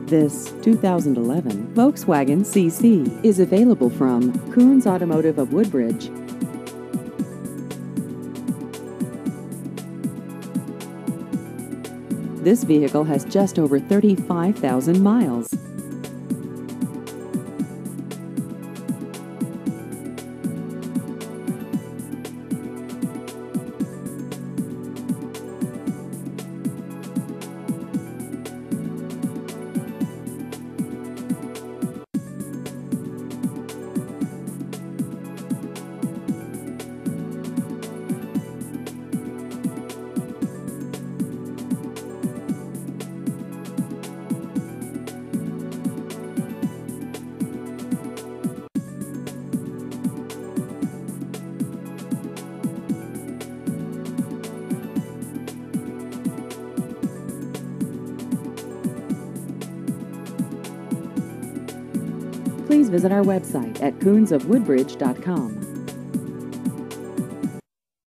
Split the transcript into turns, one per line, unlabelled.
This 2011 Volkswagen CC is available from Koons Automotive of Woodbridge. This vehicle has just over 35,000 miles. Please visit our website at koonsofwoodbridge.com.